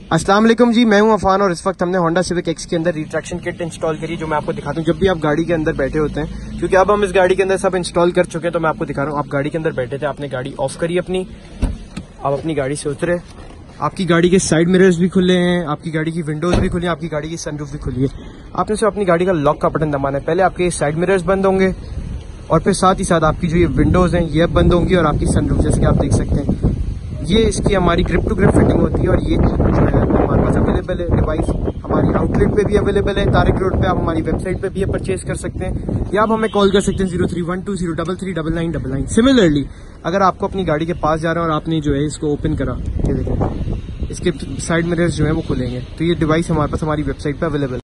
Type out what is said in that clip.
अस्सलाम वालेकुम जी, मैं हूं अफान और इस वक्त हमने होंडा सिविक एक्स के अंदर रिट्रैक्शन किट इंस्टॉल करी, जो मैं आपको दिखाता हूं। जब भी आप गाड़ी के अंदर बैठे होते हैं, क्योंकि अब हम इस गाड़ी के अंदर सब इंस्टॉल कर चुके हैं, तो मैं आपको दिखा रहा हूं। आप गाड़ी के अंदर बैठे थे, आपने गाड़ी ऑफ करी अपनी, आप अपनी गाड़ी से उतरे, आपकी गाड़ी के साइड मिरर्स भी खुले हैं, आपकी गाड़ी की विंडोज भी खुली है, आपकी गाड़ी की सनरूफ भी खुली है। आपने सिर्फ अपनी गाड़ी का लॉक का बटन दबाना है। पहले आपके साइड मिरर्स बंद होंगे और फिर साथ ही साथ आपकी जो ये विंडोज हैं ये बंद होंगी और आपकी सनरूफ, जैसे कि आप देख सकते हैं, ये इसकी हमारी ग्रिप टू ग्रिप फिटिंग होती है। और ये जो है हमारे पास अवेलेबल है डिवाइस, हमारी आउटलेट पे भी अवेलेबल है, तारिक रोड पे। आप हमारी वेबसाइट पे भी ये परचेज कर सकते हैं, या आप हमें कॉल कर सकते हैं 031203399999। सिमिलरली अगर आपको अपनी गाड़ी के पास जा रहा है और आपने जो है इसको ओपन करा, ये देखें इसके साइड मिरर्स जो है वो खुलेंगे, तो ये डिवाइस हमारे पास हमारी वेबसाइट पे अवेलेबल है।